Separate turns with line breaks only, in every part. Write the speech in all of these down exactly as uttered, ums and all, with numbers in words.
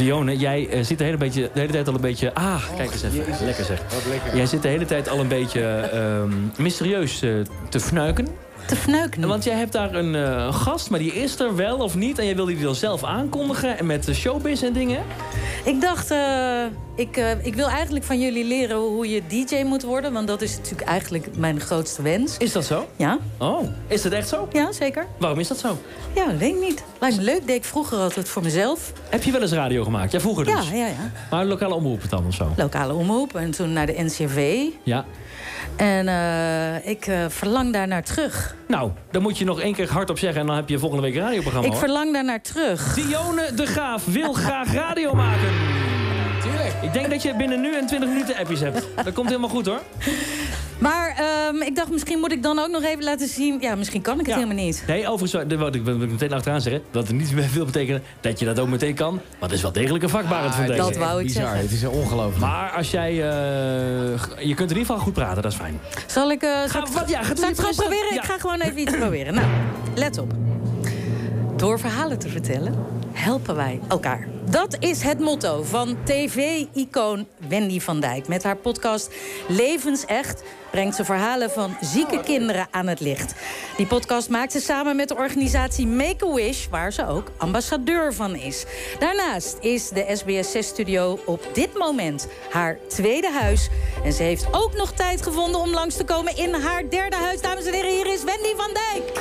Dione, jij uh, zit de hele, beetje, de hele tijd al een beetje... Ah, kijk eens even. Jezus. Lekker zeg.
Wat lekker.
Jij zit de hele tijd al een beetje uh, mysterieus uh, te fnuiken.
Te fnuiken?
Want jij hebt daar een uh, gast, maar die is er wel of niet. En jij wilde die dan zelf aankondigen. En met uh, showbiz en dingen.
Ik dacht, uh, ik, uh, ik wil eigenlijk van jullie leren hoe je D J moet worden. Want dat is natuurlijk eigenlijk mijn grootste wens.
Is dat zo?
Ja.
Oh, is dat echt zo?
Ja, zeker.
Waarom is dat zo?
Ja, dat weet ik niet. Lijkt me leuk. Deed ik vroeger altijd voor mezelf.
Heb je wel eens radio gemaakt? Ja, vroeger dus?
Ja, ja, ja.
Maar lokale omroep dan of zo?
Lokale omroep en toen naar de N C R V.
Ja.
En uh, ik uh, verlang daar naar terug.
Nou, dan moet je nog één keer hardop zeggen... en dan heb je volgende week een radioprogramma.
Ik hoor. verlang daar naar terug.
Dione de Graaf wil graag radio maken. Tuurlijk. Ik denk dat je binnen nu en twintig minuten appies hebt. Dat komt helemaal goed, hoor.
Maar um, ik dacht, misschien moet ik dan ook nog even laten zien... Ja, misschien kan ik het ja. helemaal niet.
Nee, overigens, dat wil ik meteen achteraan zeggen... dat het niet veel betekenen dat je dat ook meteen kan. Maar het is wel degelijk een vakbarend van deze.
Dat wou ik
bizar.
zeggen.
Het is ongelooflijk.
Maar als jij... Uh, je kunt in ieder geval goed praten, dat is fijn.
Zal ik... Uh,
ga,
zal
wat, ja,
zal ik het gewoon proberen? Ja. Ik ga gewoon even iets proberen. Nou, let op. Door verhalen te vertellen, helpen wij elkaar. Dat is het motto van T V-icoon Wendy van Dijk. Met haar podcast Levensecht brengt ze verhalen van zieke kinderen aan het licht. Die podcast maakt ze samen met de organisatie Make-A-Wish... waar ze ook ambassadeur van is. Daarnaast is de S B S zes-studio op dit moment haar tweede huis. En ze heeft ook nog tijd gevonden om langs te komen in haar derde huis. Dames en heren, hier is Wendy van Dijk.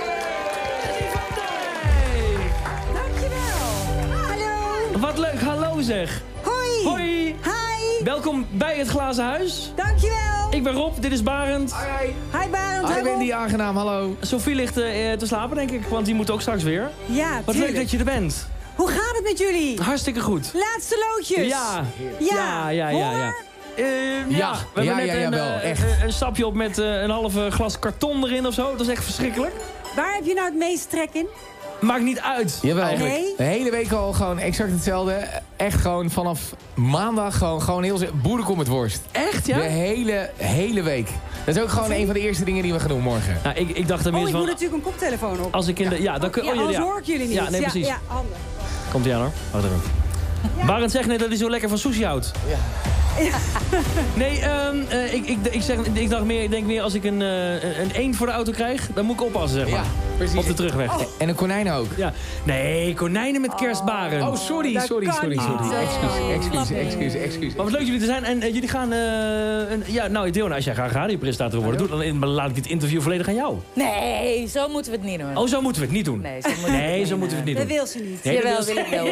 Wat leuk, hallo zeg.
Hoi.
Hoi.
Hi.
Welkom bij het Glazen Huis.
Dankjewel.
Ik ben Rob, dit is Barend.
Hi, hi.
Hi Barend.
Hi, Wendy, aangenaam, hallo.
Sophie ligt uh, te slapen, denk ik, want die moet ook straks weer.
Ja,
Wat leuk dat je er bent.
Hoe gaat het met jullie?
Hartstikke goed.
Laatste loodjes.
Ja.
Ja,
ja, ja, ja. ja. Uh, ja.
ja,
we hebben
ja,
net
ja, ja,
een,
wel,
uh,
echt.
een stapje op met uh, een halve glas karton erin of zo. Dat is echt verschrikkelijk.
Waar heb je nou het meeste trek in?
Maakt niet uit.
Jawel,
nee.
De hele week al gewoon exact hetzelfde. Echt gewoon vanaf maandag gewoon, gewoon heel boerenkom met worst.
Echt, ja?
De hele, hele week. Dat is ook gewoon een van de eerste dingen die we gaan doen morgen.
Nou, ik, ik dacht er
Oh, ik
van,
moet natuurlijk een koptelefoon op.
Als ik in de... Ja, dan kun,
ja,
oh,
anders
ja.
hoor ik jullie niet.
Ja, nee, precies.
Ja, ja, handen.
Komt ie aan, hoor. Wacht even. Ja. Barend zegt net dat hij zo lekker van sushi houdt.
Ja.
Ja. Nee, um, uh, ik, ik, ik, zeg, ik dacht meer, ik denk meer als ik een, uh, een eend voor de auto krijg, dan moet ik oppassen, zeg maar.
Ja, precies.
Op de terugweg.
Oh. En een konijn ook.
Ja. Nee, konijnen met kerstbaren.
Oh, sorry,
Dat
sorry,
kan
sorry,
niet.
sorry.
Oh.
Excuus, excuus, excuus, excuus.
Maar wat leuk jullie te zijn. En uh, jullie gaan... Uh, een, ja, nou, Dione, als jij graag radiopresentator wil worden, doe, dan laat ik dit interview volledig aan jou.
Nee, zo moeten we het niet doen.
Oh, zo moeten we het niet doen.
Nee, zo moeten we,
nee, zo moeten we het niet
Dat
doen.
wil ze niet.
Nee,
Jawel,
dat
wil ik wel.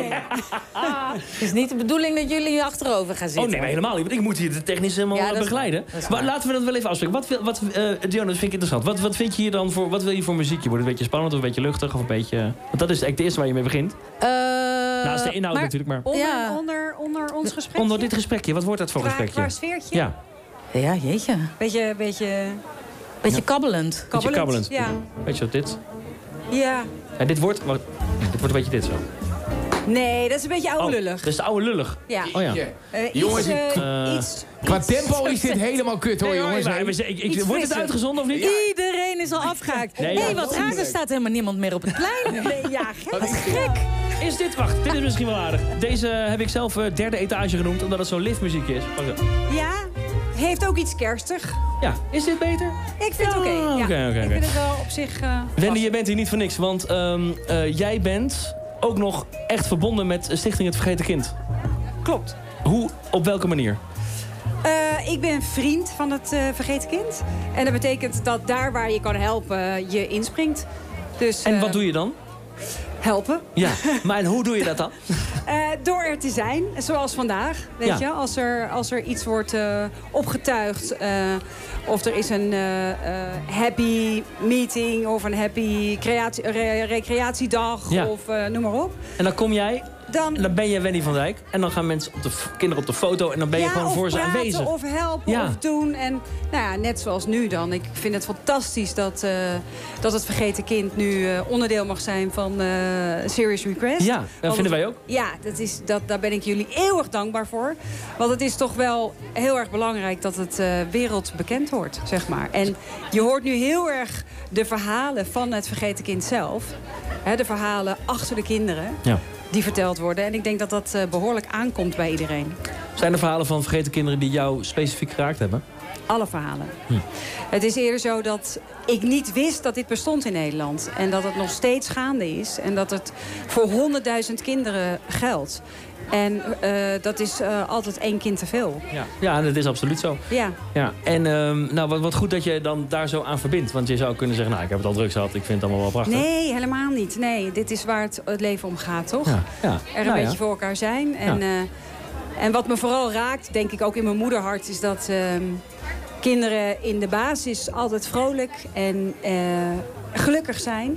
Het is niet de bedoeling dat jullie achterover gaan zitten.
Oh nee, maar helemaal niet. Want ik moet hier de technisch helemaal
Ja, dat is
begeleiden.
waar, dat is
Maar
waar.
laten we dat wel even afspreken. Wat, wil- wat, uh, Dione, dat vind ik interessant. Wat, wat vind je hier dan voor... Wat wil je voor muziekje? Wordt het een beetje spannend of een beetje luchtig? Of een beetje... Want dat is eigenlijk de eerste waar je mee begint.
Uh,
Naast de inhoud
maar-
natuurlijk, maar...
Onder,
Ja.
onder, onder ons gesprek.
Onder dit gesprekje, wat wordt dat voor
qua,
gesprekje?
qua sfeertje.
Ja,
Ja, jeetje.
Beetje, beetje
Beetje kabbelend.
beetje kabbelend.
Ja.
Weet je wat dit...
Ja.
Ja, dit wordt... Wat, dit wordt een beetje dit zo.
Nee, dat is een beetje oude
Oh,
lullig.
dat is de oude lullig.
Ja.
Oh ja.
Ja.
Uh,
Jongens,
iets,
ik-
uh,
Eh,
iets,
Qua
iets-
tempo is dit helemaal kut hoor,
Nee,
jongens.
maar,
Nee.
maar, ik, ik,
Iets
wordt het
frisser.
uitgezonden of niet?
Iedereen is al afgehaakt.
Nee,
Nee,
ja,
wat
dat
raar,
is
er staat helemaal niemand meer op het plein.
Nee, ja, gek.
Wat is
Gek.
Is dit... Wacht, dit is misschien wel aardig. Deze heb ik zelf uh, derde etage genoemd, omdat het zo'n liftmuziek is. Wacht even.
Ja, heeft ook iets kerstig.
Ja, is dit beter?
Ik vind het oké.
Ah,
ja.
oké, oké,
Ik
oké.
vind het wel op zich... Uh,
Wendy, je bent hier niet voor niks, want um, uh, jij bent ook nog echt verbonden met Stichting Het Vergeten Kind.
klopt.
Hoe, op welke manier?
Uh, ik ben vriend van het uh, Vergeten Kind. En dat betekent dat daar waar je kan helpen, je inspringt. Dus,
En
uh,
wat doe je dan?
helpen.
Ja, maar en hoe doe je dat dan?
Uh, door er te zijn, zoals vandaag. Weet
Ja.
je, als er, als er iets wordt uh, opgetuigd. Uh, of er is een uh, uh, happy meeting of een happy creatie, re- recreatiedag.
Ja.
Of uh, noem maar op.
En dan kom jij,
Dan,
en dan ben je Wendy van Dijk. En dan gaan mensen op de f- kinderen op de foto en dan ben je
ja,
gewoon
of
voor ze
praten,
aanwezig.
of helpen
Ja.
of doen. En nou ja, net zoals nu dan. Ik vind het fantastisch dat, uh, dat het Vergeten Kind nu uh, onderdeel mag zijn van uh, Serious Request.
Ja, dat
Want
vinden
het-
wij ook.
Ja, dat is, dat, daar ben ik jullie eeuwig dankbaar voor. Want het is toch wel heel erg belangrijk dat het uh, wereldbekend wordt, zeg maar. En je hoort nu heel erg de verhalen van het Vergeten Kind zelf. Hè, de verhalen achter de kinderen.
Ja.
die verteld worden. En ik denk dat dat uh, behoorlijk aankomt bij iedereen.
Zijn er verhalen van vergeten kinderen die jou specifiek geraakt hebben?
Alle verhalen.
Hm.
Het is eerder zo dat ik niet wist dat dit bestond in Nederland. En dat het nog steeds gaande is. En dat het voor honderdduizend kinderen geldt. En uh, dat is uh, altijd één kind te veel.
Ja, ja, dat is absoluut zo.
Ja.
Ja. En um, nou, wat, wat goed dat je dan daar zo aan verbindt. Want je zou kunnen zeggen, nou, ik heb het al druk gehad. Ik vind het allemaal wel prachtig.
Nee, helemaal niet. Nee, dit is waar het, het leven om gaat, toch?
Ja, ja.
Er een
nou,
beetje
ja.
voor elkaar zijn. En,
Ja.
uh, en wat me vooral raakt, denk ik ook in mijn moederhart... is dat uh, kinderen in de basis altijd vrolijk en uh, gelukkig zijn...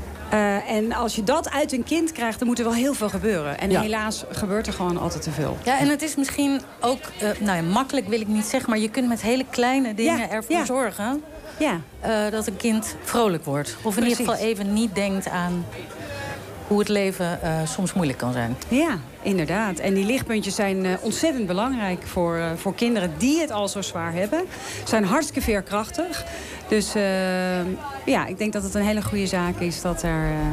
Uh, en als je dat uit een kind krijgt, dan moet er wel heel veel gebeuren. En
Ja.
helaas gebeurt er gewoon altijd te veel.
Ja, en het is misschien ook, uh, nou ja, makkelijk wil ik niet zeggen... maar je kunt met hele kleine dingen
Ja,
ervoor
ja.
zorgen...
Ja,
Uh, dat een kind vrolijk wordt. Of in
Precies.
ieder geval even niet denkt aan hoe het leven uh, soms moeilijk kan zijn.
ja, inderdaad. En die lichtpuntjes zijn uh, ontzettend belangrijk voor, uh, voor kinderen die het al zo zwaar hebben. Zijn hartstikke veerkrachtig. Dus uh, ja, ik denk dat het een hele goede zaak is dat, er, uh,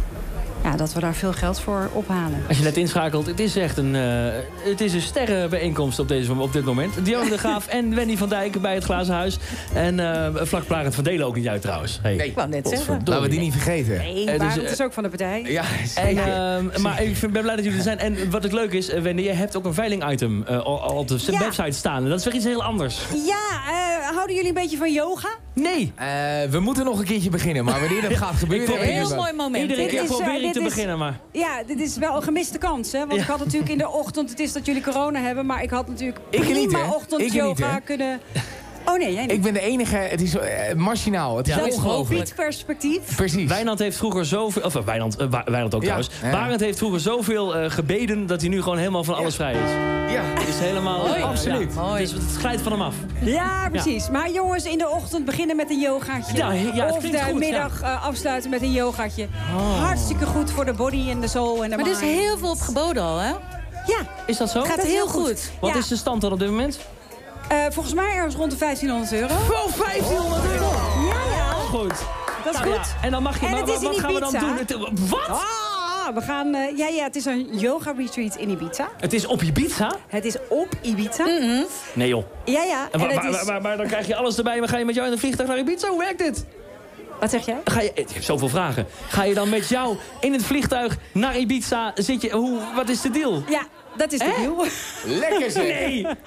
ja, dat we daar veel geld voor ophalen.
Als je net inschakelt, het is echt een, uh, het is een sterrenbijeenkomst op, deze, op dit moment. Dionne de Graaf en Wendy van Dijk bij het Glazen Huis. En uh, vlak Barend van Delen ook niet uit trouwens. Hey.
Nee.
Ik wou net zeggen.
Laten we die niet vergeten.
Nee,
Uh,
maar
dus,
het is ook van de partij.
Ja,
En,
zeker.
uh, maar ik vind- ben blij dat jullie er zijn. En wat het leuk is, uh, Wendy, je hebt ook een veiling-item uh, al, al op de
Ja.
website staan. En dat is weer iets heel anders.
Ja, uh, houden jullie een beetje van yoga?
Nee!
Uh, we moeten nog een keertje beginnen, maar wanneer dat gaat gebeuren...
probeer-
weet ik
Heel
wel.
mooi moment.
Iedere
Dit
keer
is, uh,
probeer ik
dit
te
is-
beginnen, maar...
Ja, dit is wel een gemiste kans, hè? Want
Ja.
ik had natuurlijk in de ochtend... Het is dat jullie corona hebben, maar ik had natuurlijk
Ik niet,
prima
hè? Ik
ochtendyoga
niet, hè?
kunnen... Oh nee, jij niet.
Ik ben de enige, het is uh, machinaal, het is
Ja,
Dat is
ongelooflijk.
perspectief.
Precies.
Wijnand heeft vroeger zoveel... Of uh, Wijnand, uh, Wa- Wijnand ook
Ja,
trouwens.
ja.
Barend heeft vroeger zoveel uh, gebeden... dat hij nu gewoon helemaal van alles vrij is.
Ja,
Het is helemaal...
Mooi.
uh,
Absoluut.
ja,
Mooi.
Dus het glijdt van hem af.
Ja, precies. Maar jongens, in de ochtend beginnen met een yogaatje.
Ja, ja, het
of
klinkt
de
goed,
middag uh, afsluiten met een yogaatje. Hartstikke goed voor de body en de soul en de
Maar er is
mind.
heel veel op geboden al, hè?
Ja,
Is dat zo?
Het gaat
dat is
heel
heel goed.
goed.
Wat
Ja.
is de stand dan op dit moment?
uh, volgens mij ergens rond de vijftienhonderd euro.
Wow, vijftienhonderd euro!
Ja, ja.
Goed.
Dat is
Nou
goed.
ja, en dan mag je...
En
maar
het is
wat,
in
wat gaan we dan
Ibiza.
doen? Het- wat?
Ah, we gaan... Uh, ja, ja, het is een yoga retreat in Ibiza.
Het is op Ibiza?
Het is op Ibiza.
Nee joh.
Ja, ja.
En
En
wa-
het
maar,
is...
maar, maar dan krijg je alles erbij. Maar ga je met jou in een vliegtuig naar Ibiza? Hoe werkt dit?
Wat zeg jij?
Ga je, ik heb zoveel vragen. Ga je dan met jou in het vliegtuig naar Ibiza? Zit je, hoe, wat is de deal?
Ja, dat is de
Hè?
deal.
lekker zeg.
Nee,
Ja.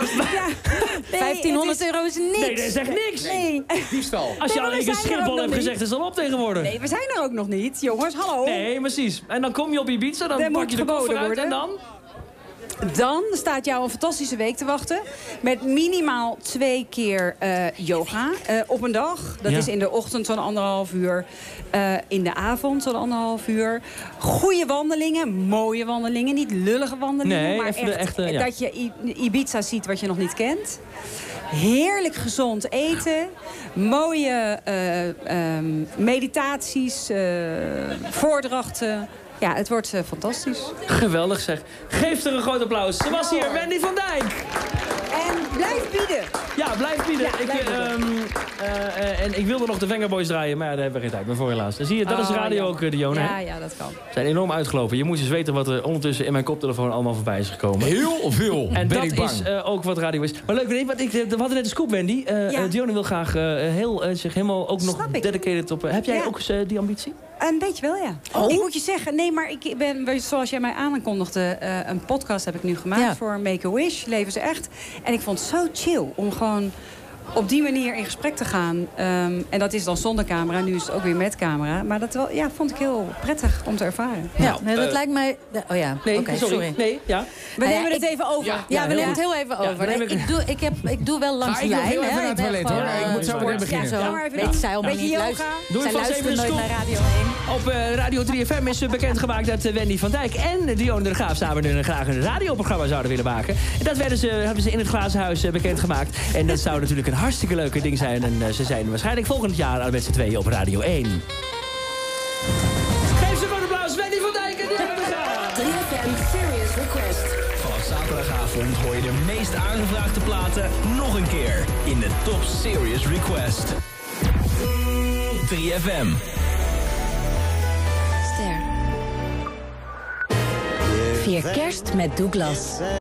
Nee,
vijftienhonderd
het is-
euro is niks.
nee, dat is echt niks.
Nee.
Diefstal.
Als je
Nee,
al
maar
één
we
keer
zijn er
Schiphol
ook
hebt
nog
gezegd, is het al op tegenwoordig.
Nee, we zijn er ook nog niet. Jongens, hallo.
Nee, precies. En dan kom je op Ibiza, dan
Er
pak
moet
je de koffer
geboden
uit en
worden.
dan?
Dan staat jou een fantastische week te wachten. Met minimaal twee keer eh, yoga eh, op een dag. Dat
Ja.
is in de ochtend zo'n anderhalf uur. eh, in de avond zo'n anderhalf uur. Goede wandelingen, mooie wandelingen. Niet lullige wandelingen.
Nee,
maar
even
echt
de echte, ja.
dat je I- Ibiza ziet wat je nog niet kent. Heerlijk gezond eten. Mooie eh, ehm, meditaties, eh, voordrachten. Ja, het wordt eh, fantastisch.
Geweldig zeg. Geef er een groot applaus. Ze was hier, Wendy van Dijk.
En blijf bieden.
Ja, blijf bieden.
Ja,
ik,
blijf bieden.
ehm, eh, eh, en ik wilde nog de Vengaboys draaien, maar ja, daar hebben we geen tijd meer voor helaas. Dan zie je, dat is
Oh,
radio
ja.
ook, eh, Dionne. hè?
Ja, ja, dat kan.
We zijn enorm uitgelopen. Je moet eens weten wat er ondertussen in mijn koptelefoon allemaal voorbij is gekomen.
Heel veel,
En
ben
dat
ik bang.
is eh, ook wat radio is. Maar leuk, Wendy, want ik, we hadden net een scoop, Wendy. Eh
Ja.
eh, Dionne wil graag eh, heel, eh, zich helemaal ook nog
Snap ik.
dedicated op... eh, heb jij
Ja.
ook eens, eh, die ambitie?
Een beetje wel, ja.
Oh?
Ik moet je zeggen, nee, maar ik ben, zoals jij mij aankondigde... Uh, een podcast heb ik nu gemaakt
Ja.
voor Make-A-Wish, Leven ze echt. En ik vond het zo chill om gewoon op die manier in gesprek te gaan. Um, en dat is dan zonder camera, nu is het ook weer met camera. Maar dat wel, ja, vond ik heel prettig om te ervaren.
Ja, nee, dat
eh,
lijkt mij... Oh ja,
Nee,
oké,
sorry.
sorry.
Nee, ja.
We
Nou ja,
nemen het
ik-
even over.
Ja.
Ja,
Ja,
we
heel
nemen het heel even
Ja,
over.
neem
Nee,
ik-
ik, doe, ik, heb, ik doe wel langs
Ga
de
ik nog
lijn.
heel even
hè.
naar het
Ik ben
toilet, hoor.
gewoon,
Ik moet zo
eh,
meteen
sport.
beginnen.
Ja, zo.
Ja, maar even
Weet
doen.
zij allemaal
Beetje
niet.
yoga.
Luister,
Doe
zij
vast even
luisteren
een
nooit
scoop.
naar Radio één.
Op eh, Radio drie F M is eh, bekendgemaakt dat eh, Wendy van Dijk en Dionne de Graaf samen een, graag een radioprogramma zouden willen maken. En dat werden ze, hebben ze in het Glazen Huis eh, bekendgemaakt. En dat zou natuurlijk een hartstikke leuke ding zijn. En uh, ze zijn waarschijnlijk volgend jaar met z'n tweeën op Radio één. Geef ze een applaus, Wendy van Dijk en Dionne de Graaf.
drie F M Serious Request.
Vanaf zaterdagavond hoor je de meest aangevraagde platen nog een keer in de Top Serious Request. drie F M.
Ster.
Vier kerst met Douglas.